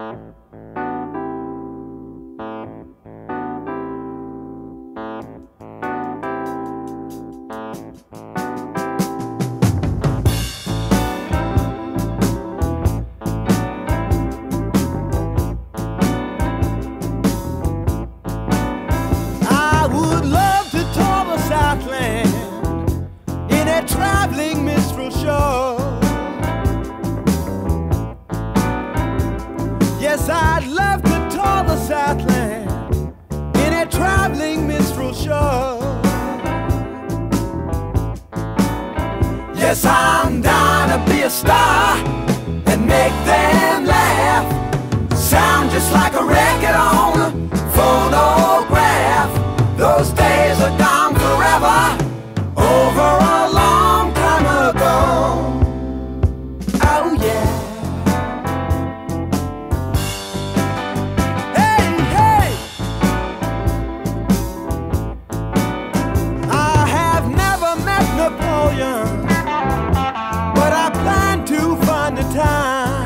Traveling minstrel show. Yes, I'd love to tour the Southland in a traveling minstrel show. Yes, I'm down to be a star and make them laugh. Sound just like a record on a phonograph. Those days are gone forever. Over a long time ago. Oh yeah. Hey, hey. I have never met Napoleon, but I plan to find the time.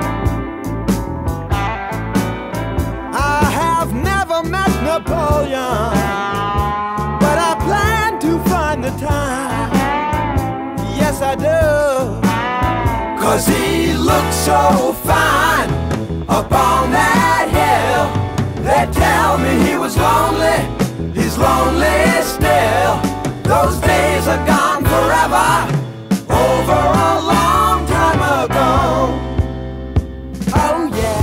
I have never met Napoleon, but I plan to find the time. Yes, I do. 'Cause he looks so fine up on that hill. They tell me he was lonely. He's lonely still. Those days are gone forever. Over a long time ago. Oh yeah.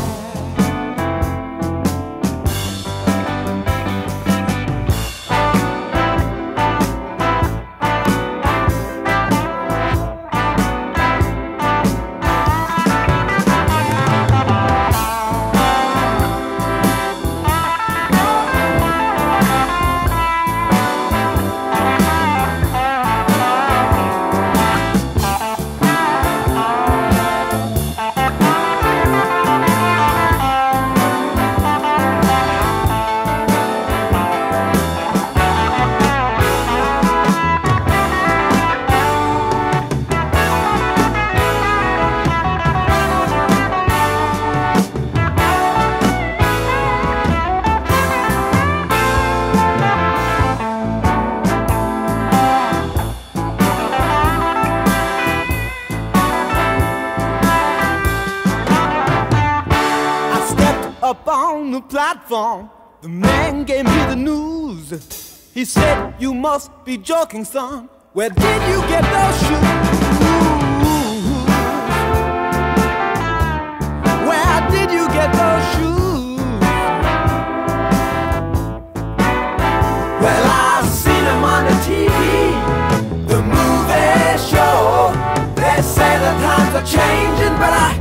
Up on the platform, the man gave me the news. He said, "You must be joking, son. Where did you get those shoes? Where did you get those shoes?" Well, I've seen them on the TV, the movie show. They say the times are changing, but I